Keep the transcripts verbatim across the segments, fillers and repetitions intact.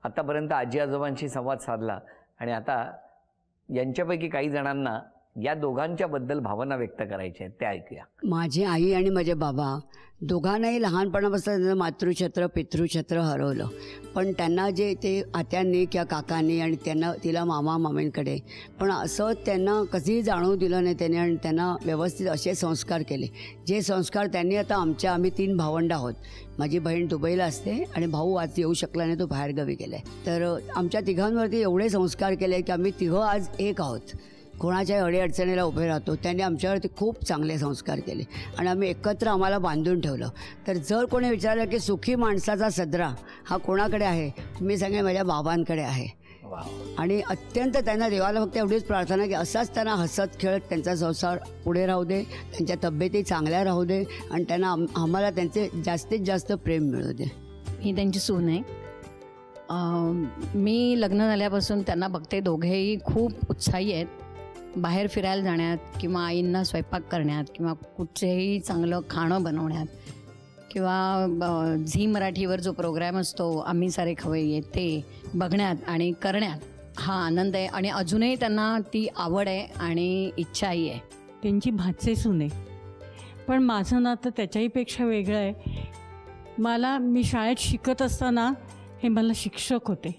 आतापर्यंत आजी आजोबांशी संवाद साधला आणि आता यांच्यापैकी काही जणांना या दोघांच्याबद्दल भावना व्यक्त करायच्या आहेत, त्या ऐकूया. माझी आई आणि माझे बाबा दोघांनाही लहानपणापासून त्यांचं मातृछत्र पितृछत्र हरवलं, पण त्यांना जे ते आत्यांनी किंवा काकांनी आणि त्यांना तिला मामा मामींकडे, पण असं त्यांना कधीही जाणवू दिलं नाही त्यांनी आणि त्यांना व्यवस्थित असे संस्कार केले जे संस्कार त्यांनी आता आमच्या आम्ही तीन भावंड आहोत. माझी बहीण दुबईला असते आणि भाऊ आज येऊ शकला नाही, तो बाहेरगावी गेला आहे. तर आमच्या तिघांवरती एवढे संस्कार केले की आम्ही तिघं आज एक आहोत, कोणाच्या अडीअडचणीला उभे राहतो. त्यांनी आमच्यावरती खूप चांगले संस्कार केले आणि आम्ही एकत्र आम्हाला बांधून ठेवलं. तर जर कोणी विचारलं की सुखी माणसाचा सदरा हा कोणाकडे आहे, मी सांगेन माझ्या बाबांकडे आहे. आणि अत्यंत त्यांना देवाला फक्त एवढीच प्रार्थना की असाच त्यांना हसत खेळत त्यांचा संसार पुढे राहू दे, त्यांच्या तब्येती चांगल्या राहू दे आणि त्यांना आम्हाला त्यांचे जास्तीत जास्त प्रेम मिळू दे. मी त्यांची सून आहे. मी लग्न झाल्यापासून त्यांना बघते, दोघेही खूप उत्साही आहेत बाहेर फिरायला जाण्यात किंवा आईंना स्वयंपाक करण्यात किंवा कुठचंही चांगलं खाणं बनवण्यात किंवा झी मराठीवर जो प्रोग्राम असतो आम्ही सारे खवय्ये ते बघण्यात आणि करण्यात हा आनंद आहे. आणि अजूनही त्यांना ती आवड आहे आणि इच्छाही आहे. त्यांची भाचे सून आहे, पण माझं नातं त्याच्याहीपेक्षा वेगळं आहे. मला मी शाळेत शिकत असताना हे मला शिक्षक होते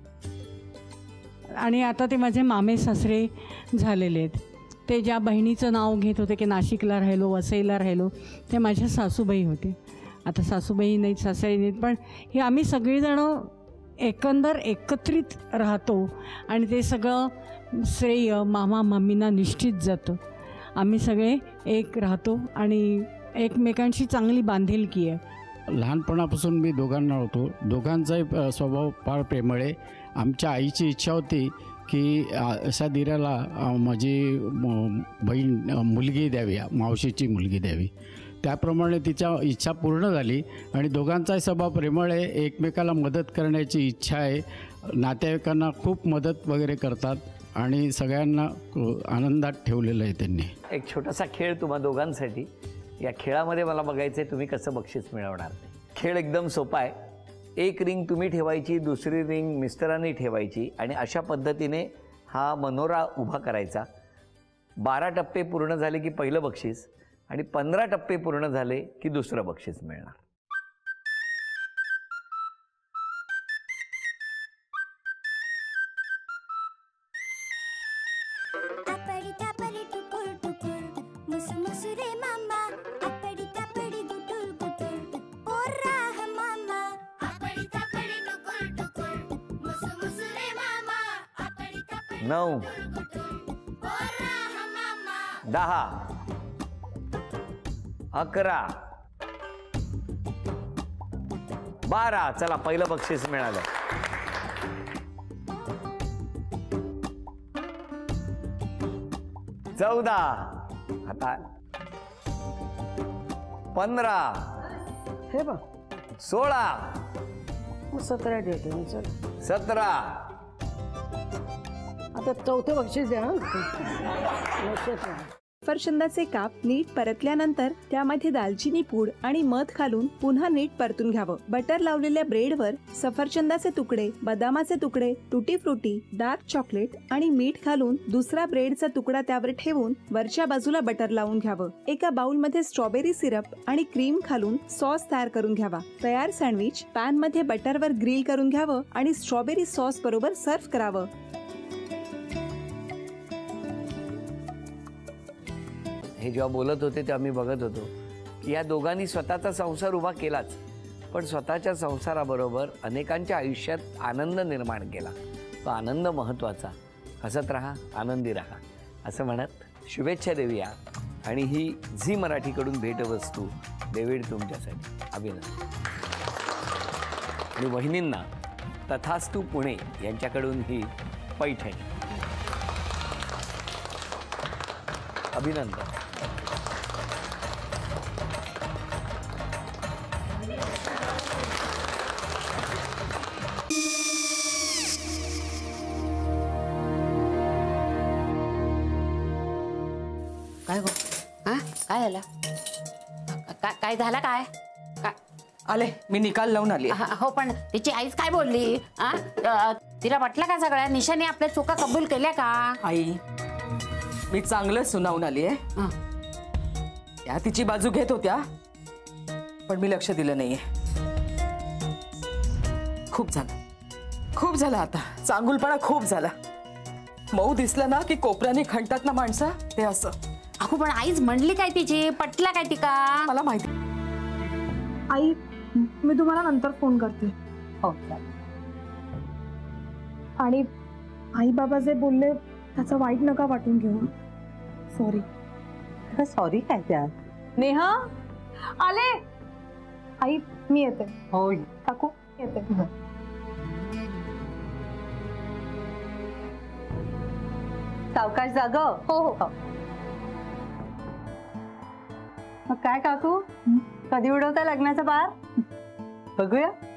आणि आता ते माझे मामे सासरे झालेले आहेत. ते ज्या बहिणीचं नाव घेत होते की नाशिकला राहिलो वसईला राहिलो, ते माझ्या सासूबाई होते. आता सासूबाई नाहीत सासरे नाहीत, पण हे आम्ही सगळेजणं एकंदर एकत्रित राहतो आणि ते सगळं श्रेय मामा मामींना निश्चित जातं. आम्ही सगळे एक राहतो आणि एकमेकांशी चांगली बांधिलकी आहे. लहानपणापासून मी दोघांना होतो, दोघांचाही स्वभाव फार प्रेमळ आहे. आमच्या आईची इच्छा होती की अशा दिराला माझी बहीण मुलगी द्यावी, मावशीची मुलगी द्यावी. त्याप्रमाणे तिच्या इच्छा पूर्ण झाली आणि दोघांचाही स्वभाव प्रेमळ आहे, एकमेकाला मदत करण्याची इच्छा आहे, नातेवाईकांना खूप मदत वगैरे करतात आणि सगळ्यांना आनंदात ठेवलेलं आहे त्यांनी. एक छोटासा खेळ तुम्हा दोघांसाठी. या खेळामध्ये मला बघायचं आहे तुम्ही कसं बक्षीस मिळवणार. खेळ एकदम सोपा आहे. एक रिंग तुम्ही ठेवायची, दुसरी रिंग मिस्टरांनी ठेवायची आणि अशा पद्धतीने हा मनोरा उभा करायचा. बारा टप्पे पूर्ण झाले की पहिलं बक्षीस आणि पंधरा टप्पे पूर्ण झाले की दुसरं बक्षीस मिळणार. नऊ, दहा, अकरा, बारा. चला पहिलं बक्षीस मिळालं. चौदा, आता पंधरा, हे बघ सोळा, सतरा ठेवते. सतरा. आता चौथं बक्षीस द्या. सफरचंदाचे काप नीट परतल्यानंतर त्यामध्ये दालचिनी पूड आणि मध घालून पुन्हा नीट परतून घ्यावं. बटर लावलेल्या ब्रेडवर सफरचंदाचे तुकडे, बदामाचे तुकडे, टुटी फ्रुटी, डार्क चॉकलेट आणि मीठ घालून दुसरा ब्रेडचा तुकडा त्यावर ठेवून वरच्या बाजूला बटर लावून घ्यावं. एका बाउलमध्ये स्ट्रॉबेरी सिरप आणि क्रीम घालून सॉस तयार करून घ्यावा. तयार सँडविच पॅन मध्ये बटरवर ग्रिल करून घ्यावं आणि स्ट्रॉबेरी सॉस बरोबर सर्व्ह करावं. हे जेव्हा बोलत होते तेव्हा मी बघत होतो की या दोघांनी स्वतःचा संसार उभा केलाच, पण स्वतःच्या संसाराबरोबर अनेकांच्या आयुष्यात आनंद निर्माण केला. तो आनंद महत्त्वाचा. हसत राहा, आनंदी राहा असं म्हणत शुभेच्छा देऊया. आणि ही झी मराठीकडून भेटवस्तू डेव्हिड तुमच्यासाठी. अभिनंदन. आणि वहिनींना तथास्तू पुणे यांच्याकडून ही पैठणी. अभिनंदन. काय गो? हा काय झालं? काय काय झालं? काय आले, मी निकाल लावून आली. हो, पण तिची आईच काय बोलली? आ? अ, तिला वाटलं का सगळ्या निशाने आपल्या चुका कबूल केल्या का? आई, मी चांगलं सुनावून आली आहे. हं. त्या तिची बाजू घेत होत्या, पण मी लक्ष दिलं नाहीये. खूप झालं, खूप झालं आता. चांगुलपणा खूप झाला. मऊ दिसलं ना की कोपऱ्याने खणतात ना माणसं, ते असं. अहो, पण आईच म्हणली काय तिची? पटला काय ती का? मला माहिती. आई, मी तुम्हाला नंतर फोन करते. हो. आणि आई बाबा जे बोलले त्याचं वाईट नका वाटून घेऊ. सॉरी. सॉरी काय त्या? नेहा आले. आई, मी येते. हो काकू, येते. सावकाश जाग. हो हो. मग काय काकू, कधी उडवता लग्नाचा बार? बघूया.